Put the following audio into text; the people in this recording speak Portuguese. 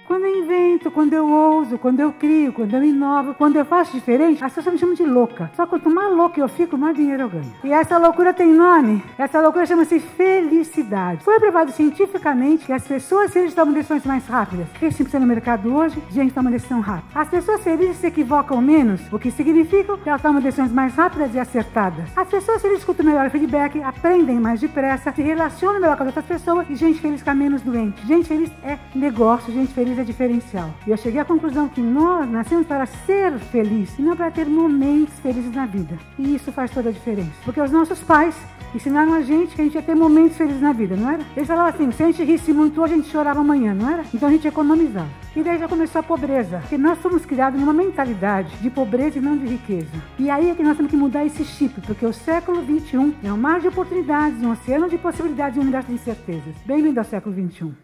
Quando eu invento, quando eu ouso, quando eu crio, quando eu inovo, quando eu faço diferente, as pessoas me chamam de louca. Só quanto mais louca eu fico, mais dinheiro eu ganho. E essa loucura tem nome. Essa loucura chama-se felicidade. Foi provado cientificamente que as pessoas felizes tomam decisões mais rápidas. O que se precisa no mercado hoje? Gente toma decisão rápida. As pessoas felizes se equivocam menos, o que significa que elas tomam decisões mais rápidas e acertadas. As pessoas felizes escutam melhor feedback, aprendem mais depressa, se relacionam melhor com as outras pessoas e gente feliz fica menos doente. Gente feliz é negócio, gente feliz é diferencial. E eu cheguei à conclusão que nós nascemos para ser felizes e não para ter momentos felizes na vida. E isso faz toda a diferença. Porque os nossos pais ensinaram a gente que a gente ia ter momentos felizes na vida, não era? Eles falavam assim, se a gente risse muito hoje, a gente chorava amanhã, não era? Então a gente economizava. E daí já começou a pobreza. Porque nós fomos criados numa mentalidade de pobreza e não de riqueza. E aí é que nós temos que mudar esse chip, porque o século XXI é um mar de oportunidades, um oceano de possibilidades e um universo de incertezas. Bem-vindo ao século XXI.